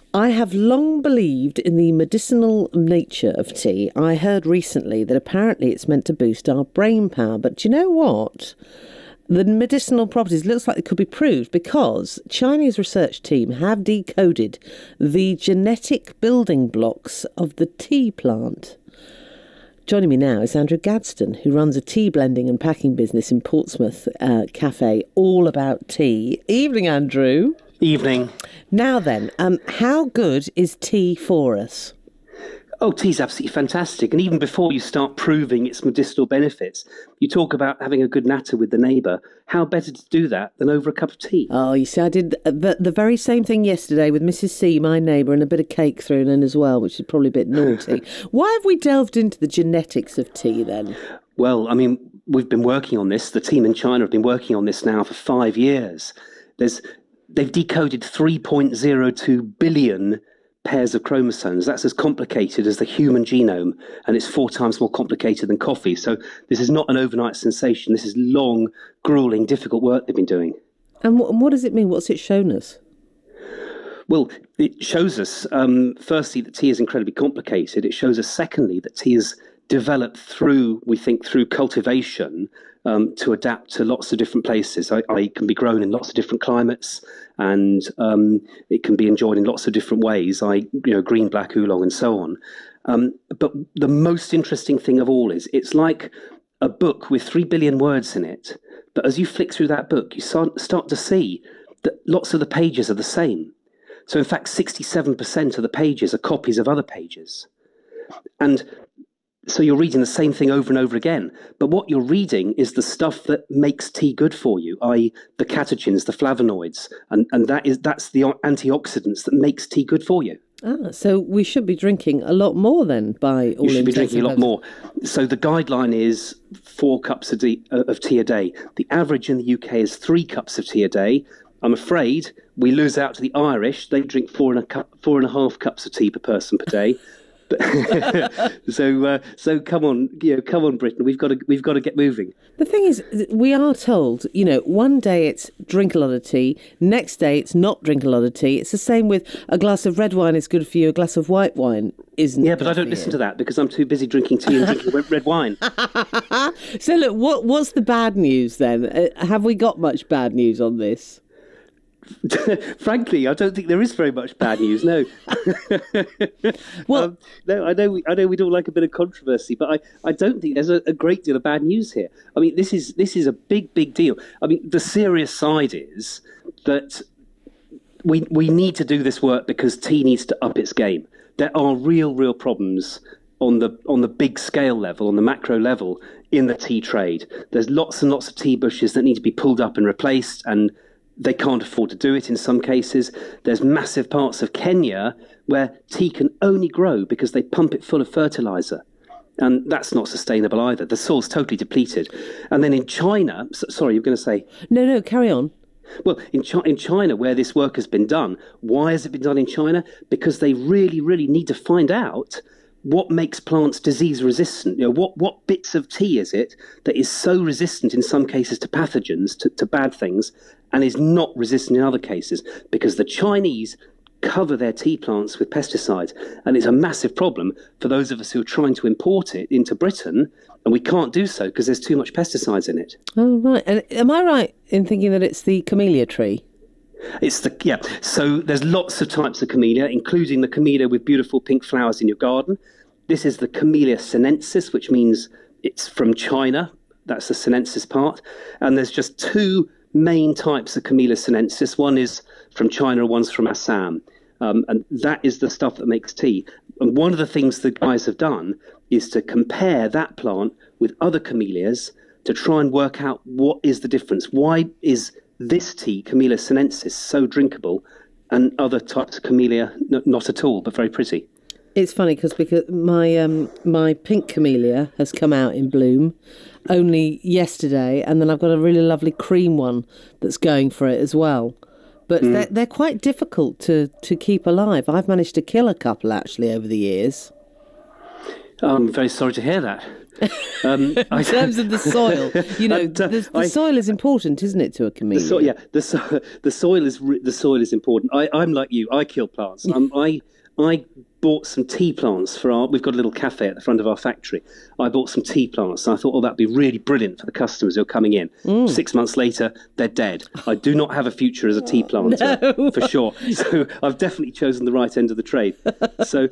I have long believed in the medicinal nature of tea. I heard recently that apparently it's meant to boost our brain power. But do you know what? The medicinal properties looks like it could be proved because Chinese research team have decoded the genetic building blocks of the tea plant. Joining me now is Andrew Gadsden, who runs a tea blending and packing business in Portsmouth cafe, all about tea. Evening, Andrew. Evening. Now then, how good is tea for us? Oh, tea's absolutely fantastic. And even before you start proving its medicinal benefits, you talk about having a good natter with the neighbour. How better to do that than over a cup of tea? Oh, you see, I did the very same thing yesterday with Mrs. C, my neighbour, and a bit of cake thrown in as well, which is probably a bit naughty. Why have we delved into the genetics of tea then? Well, I mean, we've been working on this. The team in China have been working on this now for 5 years. They've decoded 3.02 billion pairs of chromosomes. That's as complicated as the human genome, and it's 4 times more complicated than coffee. So this is not an overnight sensation. This is long, grueling, difficult work they've been doing. And what does it mean? What's it shown us? Well, it shows us, firstly, that tea is incredibly complicated. It shows us, secondly, that tea is developed through cultivation to adapt to lots of different places. It can be grown in lots of different climates, and it can be enjoyed in lots of different ways, green, black, oolong, and so on. But the most interesting thing of all is it's like a book with 3 billion words in it. But as you flick through that book, you start to see that lots of the pages are the same. So in fact, 67% of the pages are copies of other pages. And so you're reading the same thing over and over again. But what you're reading is the stuff that makes tea good for you, i.e. the catechins, the flavonoids, and that's the antioxidants that makes tea good for you. So we should be drinking a lot more then by all. You should be drinking a lot more. So the guideline is 4 cups of tea a day. The average in the UK is 3 cups of tea a day. I'm afraid we lose out to the Irish. They drink 4.5 cups of tea per person per day. So come on, Britain. We've got to get moving. The thing is, we are told, one day it's drink a lot of tea, next day it's not drink a lot of tea. It's the same with a glass of red wine is good for you, a glass of white wine isn't. Yeah, but I don't listen to that because I'm too busy drinking tea and drinking red wine. So look, what's the bad news then? Have we got much bad news on this? Frankly, I don't think there is very much bad news. No. Well, no, I know we don't like a bit of controversy, but I don't think there's a great deal of bad news here. I mean, this is a big deal. I mean, the serious side is that we need to do this work because tea needs to up its game. There are real problems on the big scale level, on the macro level in the tea trade. There's lots and lots of tea bushes that need to be pulled up and replaced, and they can't afford to do it in some cases. There's massive parts of Kenya where tea can only grow because they pump it full of fertilizer. And that's not sustainable either. The soil's totally depleted. And then in China, sorry, you're going to say? No, carry on. Well, in China, where this work has been done, why has it been done in China? Because they really need to find out what makes plants disease resistant. What bits of tea is it that is so resistant in some cases to pathogens, to bad things, and is not resistant in other cases? Because the Chinese cover their tea plants with pesticides, and it's a massive problem for those of us who are trying to import it into Britain, and we can't do so because there's too much pesticides in it. Oh, right. And am I right in thinking that it's the camellia tree? So there's lots of types of camellia, including the camellia with beautiful pink flowers in your garden. This is the Camellia sinensis, which means it's from China. That's the sinensis part. And there's just 2 main types of Camellia sinensis. One is from China, one's from Assam. And that is the stuff that makes tea. And one of the things the guys have done is to compare that plant with other camellias to try and work out what is the difference. Why is this tea, Camellia sinensis, so drinkable, and other types of camellia not at all, but very pretty? It's funny because my pink camellia has come out in bloom only yesterday, and then I've got a really lovely cream one that's going for it as well. But they're quite difficult to keep alive. I've managed to kill a couple actually over the years. I'm very sorry to hear that. In terms of the soil, the soil is important, isn't it, to a camellia? The soil is important. I'm like you. I kill plants. I bought some tea plants we've got a little cafe at the front of our factory. I bought some tea plants and I thought, that'd be really brilliant for the customers who are coming in. 6 months later, they're dead. I do not have a future as a tea planter, for sure. So I've definitely chosen the right end of the trade. So,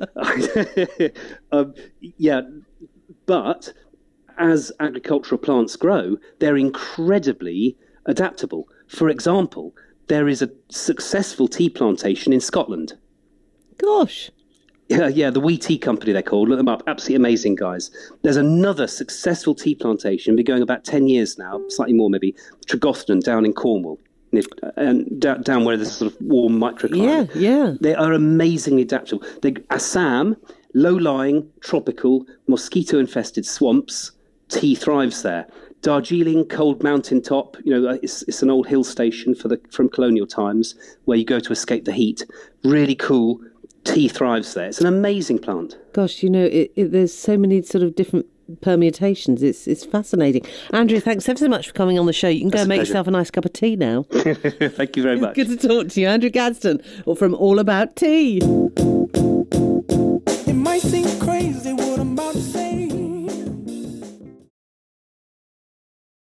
but as agricultural plants grow, they're incredibly adaptable. For example, there is a successful tea plantation in Scotland. Gosh. Yeah, the Wee Tea Company, they're called. Look them up. Absolutely amazing guys. There's another successful tea plantation, been going about 10 years now, slightly more maybe, Tregothnan down in Cornwall, and down where there's a sort of warm microclimate. Yeah. They are amazingly adaptable. Assam, low-lying, tropical, mosquito-infested swamps, tea thrives there. Darjeeling, cold mountaintop, it's an old hill station from colonial times where you go to escape the heat. Really cool. Tea thrives there. It's an amazing plant. Gosh, there's so many sort of different permutations. It's fascinating. Andrew, thanks ever so much for coming on the show. You can go and make yourself a nice cup of tea now. Thank you very much. Good to talk to you. Andrew Gadsden, from All About Tea.